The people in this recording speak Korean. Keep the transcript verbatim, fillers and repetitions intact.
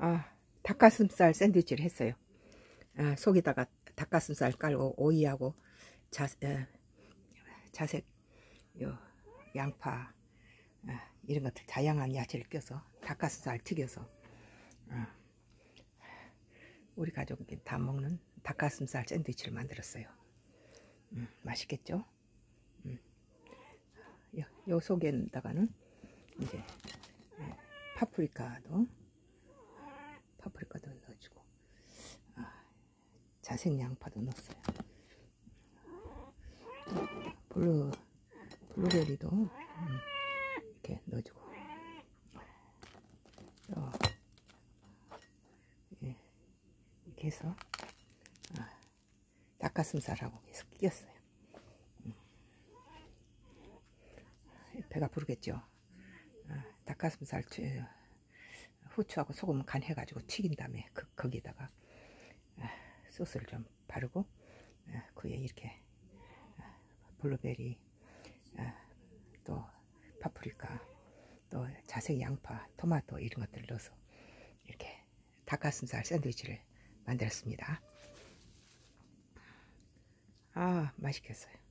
아, 닭가슴살 샌드위치를 했어요. 아, 속에다가 닭가슴살 깔고 오이하고 자, 에, 자색, 요, 양파, 아, 이런 것들 다양한 야채를 껴서 닭가슴살 튀겨서 아, 우리 가족이 다 먹는 닭가슴살 샌드위치를 만들었어요. 음, 맛있겠죠? 음. 요, 요 속에다가는 이제 파프리카도 파프리카도 넣어주고 아, 자색 양파도 넣었어요. 블루 블루베리도 음, 이렇게 넣어주고 또 예, 이렇게 해서 아, 닭가슴살하고 계속 끼웠어요. 음. 배가 부르겠죠. 아, 닭가슴살 후추하고 소금 간 해가지고 튀긴 다음에 그, 거기다가 아, 소스를 좀 바르고 아, 그에 이렇게 아, 블루베리 아, 또 파프리카 또 자색 양파 토마토 이런 것들을 넣어서 이렇게 닭가슴살 샌드위치를 만들었습니다. 아, 맛있겠어요.